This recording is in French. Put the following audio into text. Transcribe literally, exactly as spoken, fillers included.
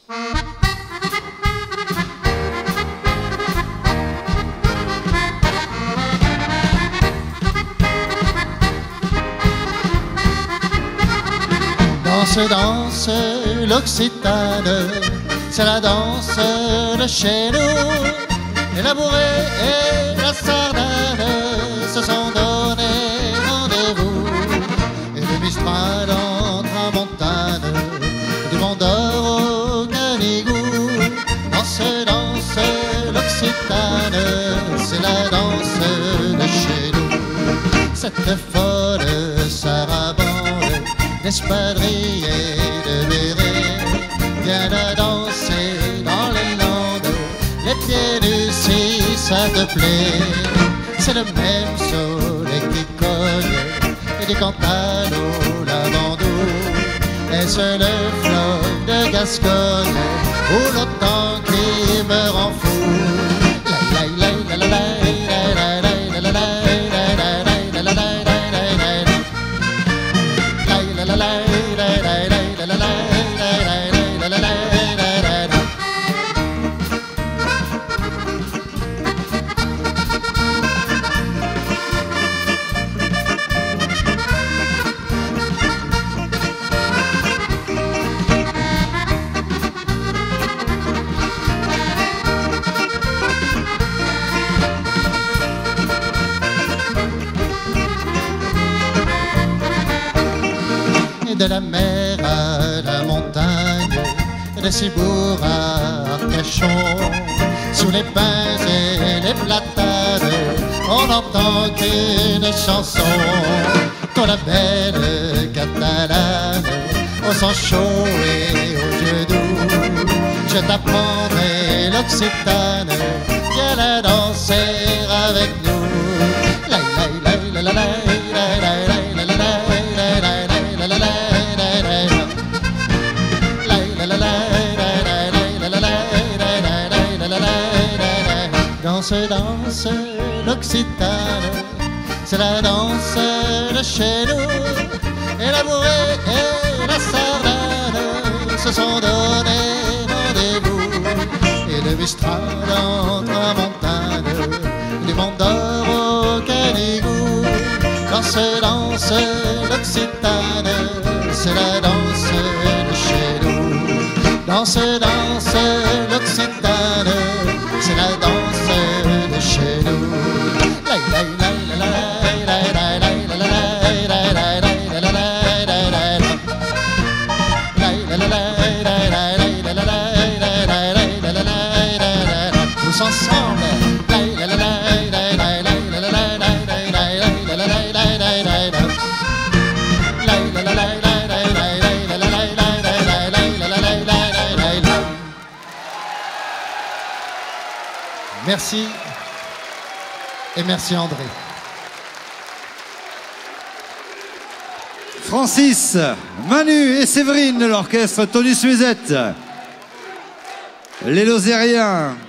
Danse, danse, l'Occitane, c'est la danse de chez nous. Et la bourrée et la sardane se sont donné rendez-vous. Et de Mistral en tramontane, du Mont d'Or au Canigou. Danse, danse, l'Occitane, c'est la danse de chez nous. Cette folle sarabande d'espadrilles et de bérets viennent danser dans les landes, les pieds nus si ça te plaît. C'est le même soleil qui cogne et des campanes au lavandou. Est-ce le fleuve de Gascogne ou l'automne qui me rend fou? La la la la la la la la la la. De la mer à la montagne, de Cibourg à Arcachon, sous les pins et les platanes, on n'entend qu'une chanson. Toi la belle catalane, au sang chaud et aux yeux doux, je t'apprendrai l'Occitane, viens la danser avec nous. La la la la la la la la. Danse, danse, l'Occitane, c'est la danse de chez nous. Et la bourrée et la sardane se sont donné rendez-vous. Et de Mistral en tramontane, du Mont d'Or au Canigou. Danse, danse, l'Occitane, c'est la danse de chez nous. Danse, danse, l'Occitane, c'est la danse de chez nous. La la la la la la la la la la la. Tous ensemble. Merci et merci André. Francis, Manu et Séverine de l'orchestre Tonus Musette. Les Lozériens.